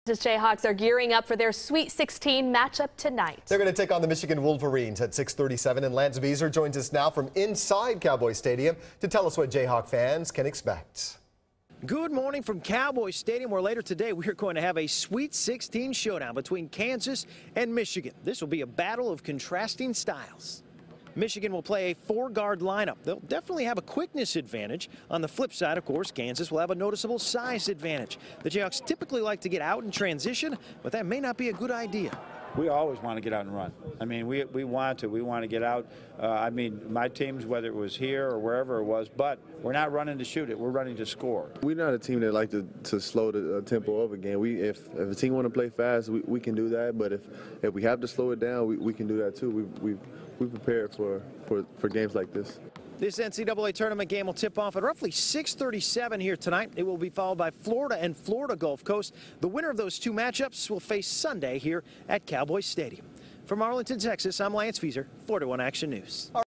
The Jayhawks are gearing up for their Sweet 16 matchup tonight. They're going to take on the Michigan Wolverines at 6:37, and Lance Vieser joins us now from inside Cowboy Stadium to tell us what Jayhawk fans can expect. Good morning from Cowboy Stadium, where later today we are going to have a Sweet 16 showdown between Kansas and Michigan. This will be a battle of contrasting styles. Michigan will play a four-guard lineup. They'll definitely have a quickness advantage. On the flip side, of course, Kansas will have a noticeable size advantage. The Jayhawks typically like to get out in transition, but that may not be a good idea. We always want to get out and run. I mean, we want to get out. I mean, my teams, whether it was here or wherever it was, but we're not running to shoot it. We're running to score. We're not a team that like to slow the tempo of a game. If a team want to play fast, we can do that. But if we have to slow it down, we can do that too. We prepared for games like this. This NCAA tournament game will tip off at roughly 6:37 here tonight. It will be followed by Florida and Florida Gulf Coast. The winner of those two matchups will face Sunday here at Cowboy Stadium. From Arlington, Texas, I'm Lance Vieser, 41 Action News.